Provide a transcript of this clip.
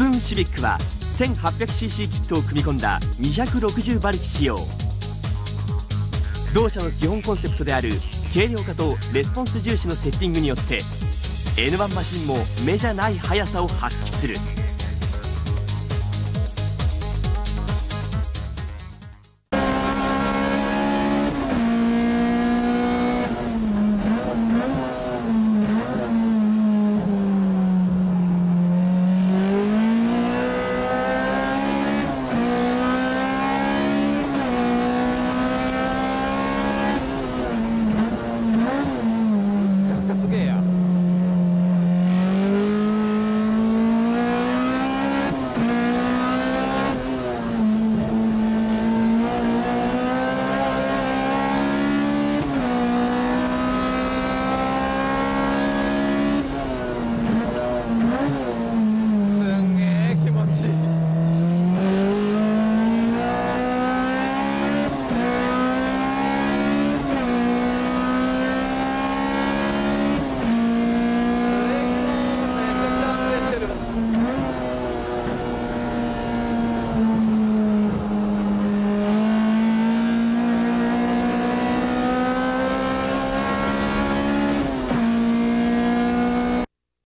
プーンシビックは 1800cc キットを組み込んだ260馬力仕様。同社の基本コンセプトである軽量化とレスポンス重視のセッティングによって N1 マシンも目じゃない速さを発揮する。